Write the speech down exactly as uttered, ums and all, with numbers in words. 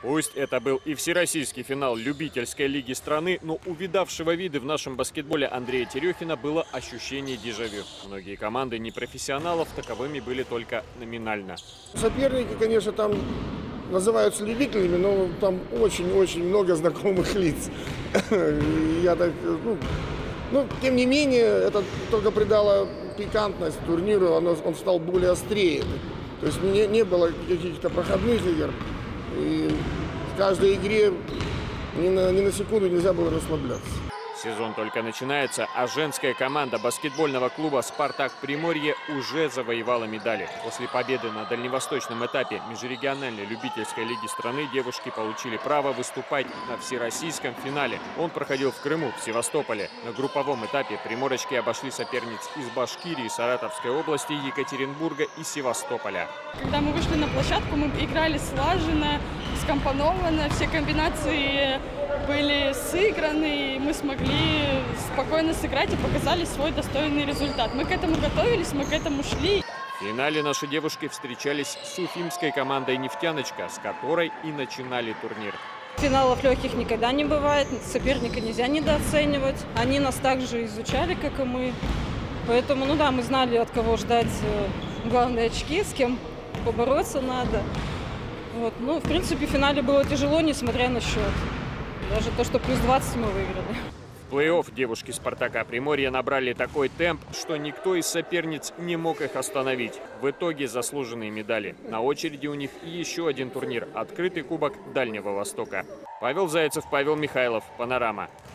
Пусть это был и всероссийский финал любительской лиги страны, но у видавшего виды в нашем баскетболе Андрея Терехина было ощущение дежавю. Многие команды непрофессионалов таковыми были только номинально. Соперники, конечно, там называются любителями, но там очень-очень много знакомых лиц. Я так, ну, ну, тем не менее, это только придало пикантность турниру, он, он стал более острее. То есть не, не было каких-то проходных игр. И в каждой игре ни на, ни на секунду нельзя было расслабляться. Сезон только начинается, а женская команда баскетбольного клуба «Спартак Приморье» уже завоевала медали. После победы на дальневосточном этапе межрегиональной любительской лиги страны девушки получили право выступать на всероссийском финале. Он проходил в Крыму, в Севастополе. На групповом этапе приморочки обошли соперниц из Башкирии, Саратовской области, Екатеринбурга и Севастополя. Когда мы вышли на площадку, мы играли слаженно, скомпоновано, все комбинации были сыграны, и мы смогли спокойно сыграть и показали свой достойный результат. Мы к этому готовились, мы к этому шли. В финале наши девушки встречались с уфимской командой «Нефтяночка», с которой и начинали турнир. Финалов легких никогда не бывает, соперника нельзя недооценивать. Они нас также изучали, как и мы. Поэтому, ну да, мы знали, от кого ждать главные очки, с кем побороться надо. Вот. Ну, в принципе, в финале было тяжело, несмотря на счет. Даже то, что плюс двадцать мы выиграли. В плей-офф девушки «Спартака Приморья» набрали такой темп, что никто из соперниц не мог их остановить. В итоге заслуженные медали. На очереди у них еще один турнир – открытый кубок Дальнего Востока. Павел Зайцев, Павел Михайлов, «Панорама».